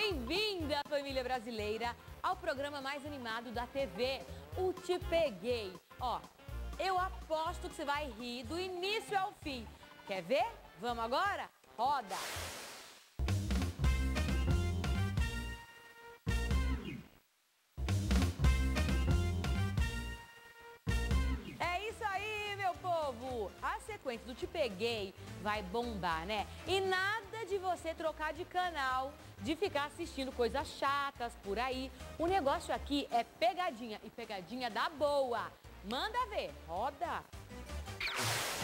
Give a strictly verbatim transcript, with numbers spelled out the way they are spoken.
Bem-vinda, família brasileira, ao programa mais animado da T V, o Te Peguei. Ó, eu aposto que você vai rir do início ao fim. Quer ver? Vamos agora? Roda! É isso aí, meu povo! A sequência do Te Peguei vai bombar, né? E nada de você trocar de canal, de ficar assistindo coisas chatas por aí. O negócio aqui é pegadinha, e pegadinha da boa. Manda ver, roda!